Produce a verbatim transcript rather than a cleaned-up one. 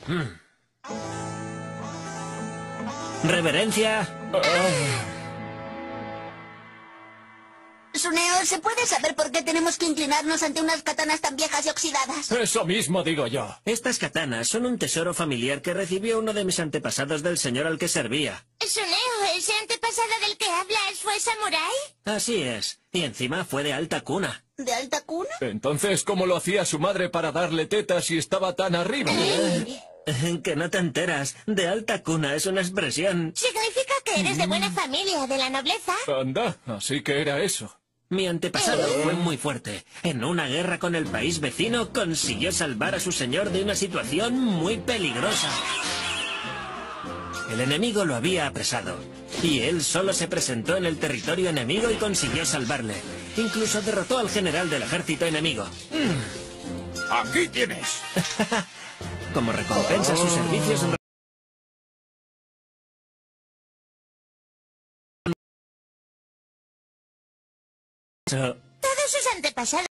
Reverencia. Suneo, ¿se puede saber por qué tenemos que inclinarnos ante unas katanas tan viejas y oxidadas? Eso mismo digo yo. Estas katanas son un tesoro familiar que recibió uno de mis antepasados del señor al que servía. Suneo, ¿ese antepasado del que hablas fue samurái? Así es. Y encima fue de alta cuna. ¿De alta cuna? Entonces, ¿cómo lo hacía su madre para darle tetas si estaba tan arriba? Que no te enteras. De alta cuna es una expresión. Significa que eres de buena familia, de la nobleza. Anda, así que era eso. Mi antepasado fue muy fuerte. En una guerra con el país vecino consiguió salvar a su señor de una situación muy peligrosa. El enemigo lo había apresado, y él solo se presentó en el territorio enemigo y consiguió salvarle. Incluso derrotó al general del ejército enemigo. Aquí tienes. Como recompensa a sus servicios... Todos sus antepasados